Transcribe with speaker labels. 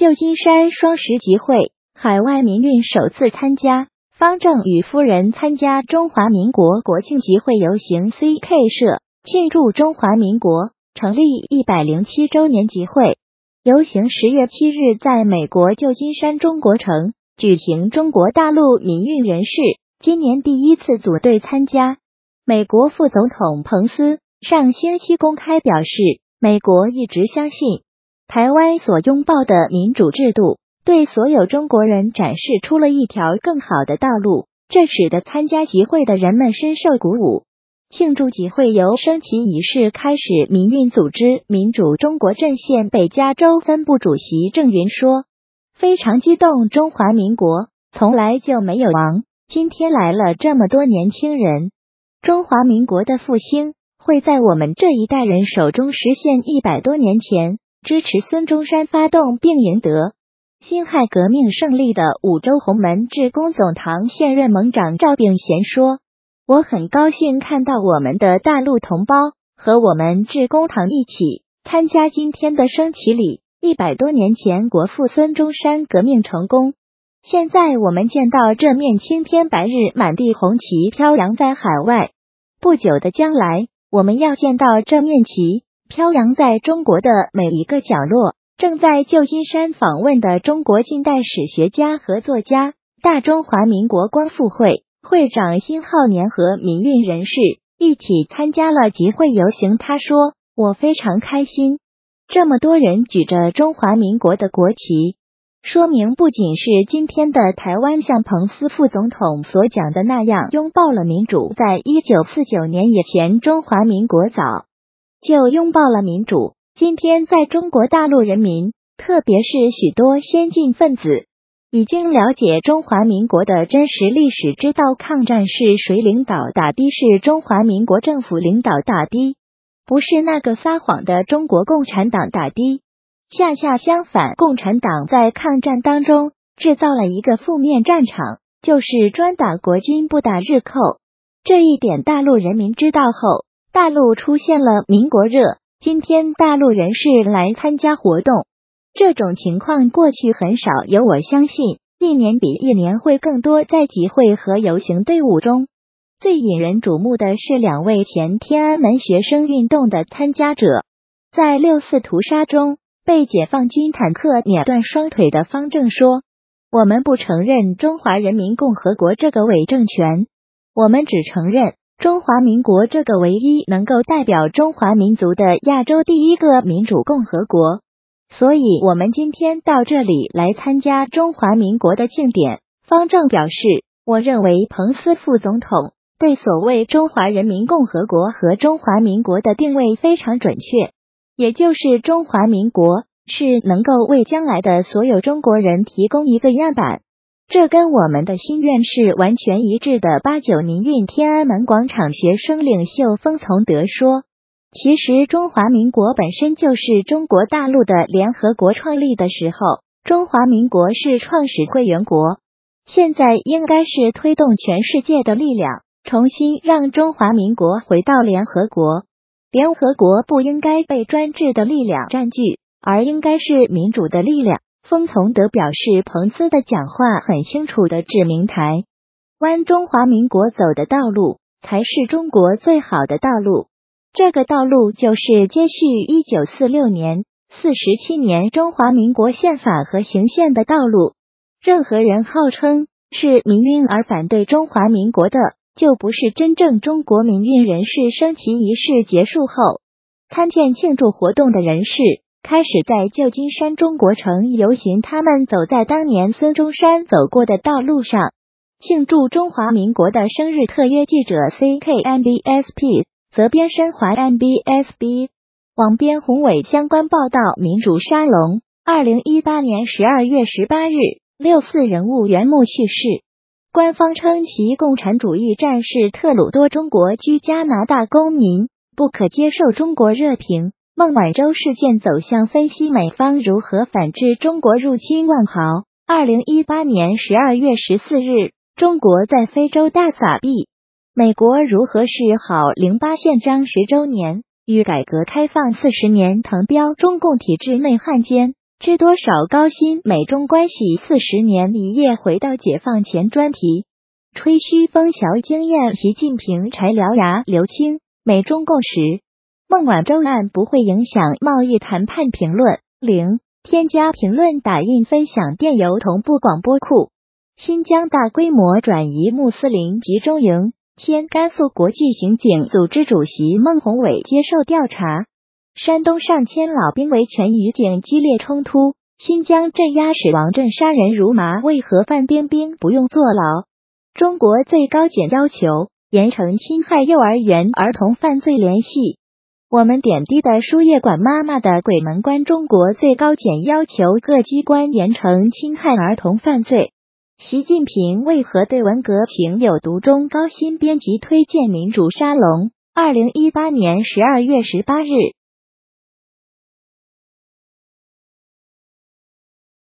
Speaker 1: 旧金山双十集会，海外民运首次参加。方正与夫人参加中华民国国庆集会游行 CK 社庆祝中华民国成立107周年集会。游行10月7日在美国旧金山中国城举行，中国大陆民运人士今年第一次组队参加。美国副总统彭斯上星期公开表示，美国一直相信台湾所拥抱的民主制度对所有中国人展示出了一条更好的道路，这使得参加集会的人们深受鼓舞。庆祝集会由升旗仪式开始，民运组织民主中国阵线北加州分部主席郑云说，非常激动，中华民国从来就没有亡，今天来了这么多年轻人，中华民国的复兴会在我们这一代人手中实现。100多年前支持孙中山发动并赢得辛亥革命胜利的五洲洪门志工总堂现任盟长赵炳贤说，我很高兴看到我们的大陆同胞和我们志工堂一起参加今天的升旗礼。100多年前国父孙中山革命成功，现在我们见到这面青天白日，满地红旗飘扬在海外，不久的将来我们要见到这面旗飘扬在中国的每一个角落。正在旧金山访问的中国近代史学家和作家、大中华民国光复会会长辛浩年和民运人士一起参加了集会游行。他说，我非常开心，这么多人举着中华民国的国旗，说明不仅是今天的台湾像彭斯副总统所讲的那样拥抱了民主，在1949年以前中华民国早就拥抱了民主。今天在中国大陆人民，特别是许多先进分子，已经了解中华民国的真实历史，知道抗战是谁领导打的，是中华民国政府领导打的，不是那个撒谎的中国共产党打的。恰恰相反，共产党在抗战当中制造了一个负面战场，就是专打国军不打日寇。这一点大陆人民知道后，大陆出现了民国热。今天大陆人士来参加活动，这种情况过去很少有，我相信一年比一年会更多。在集会和游行队伍中，最引人瞩目的是2位前天安门学生运动的参加者。在6·4屠杀中被解放军坦克碾断双腿的方正说，我们不承认中华人民共和国这个伪政权，我们只承认中华民国这个唯一能够代表中华民族的亚洲第一个民主共和国。所以我们今天到这里来参加中华民国的庆典。方正表示，我认为彭斯副总统对所谓中华人民共和国和中华民国的定位非常准确，也就是中华民国是能够为将来的所有中国人提供一个样板，这跟我们的心愿是完全一致的。89民运天安门广场学生领袖封从德说，其实中华民国本身就是中国大陆的联合国创立的时候，中华民国是创始会员国，现在应该是推动全世界的力量，重新让中华民国回到联合国。联合国不应该被专制的力量占据，而应该是民主的力量。封从德表示，彭斯的讲话很清楚地指明台湾中华民国走的道路才是中国最好的道路，这个道路就是接续1946年、47年中华民国宪法和行宪的道路。任何人号称是民运而反对中华民国的，就不是真正中国民运人士。升旗仪式结束后，参见庆祝活动的人士开始在旧金山中国城游行，他们走在当年孙中山走过的道路上，庆祝中华民国的生日。特约记者 CKNBSP 责编申华 NBSB 网编洪伟相关报道。民主沙龙2018年12月18日6·4人物缘木去世，官方称其共产主义战士特鲁多中国居加拿大公民，不可接受。中国热评孟晚舟事件走向分析，美方如何反制中国入侵万豪。2018年12月14日，中国在非洲大撒币。美国如何示好08宪章10周年与改革开放40年，腾标中共体制内汉奸。 知多少高薪美中关系40年一夜回到解放前专题，吹嘘枫桥经验，习近平柴獠牙。刘青，美中共识，孟晚舟案不会影响贸易谈判。评论0，添加评论打印分享电邮同步广播库。新疆大规模转移穆斯林集中营，前甘肃国际刑警组织主席孟宏伟接受调查。山东上千老兵维权与警激烈冲突，新疆镇压使王震杀人如麻，为何范冰冰不用坐牢？中国最高检要求严惩侵害幼儿园儿童犯罪联系。我们点滴的输液管妈妈的鬼门关。中国最高检要求各机关严惩侵害儿童犯罪。习近平为何对文革情有独钟？高新编辑推荐民主沙龙，2018年12月18日。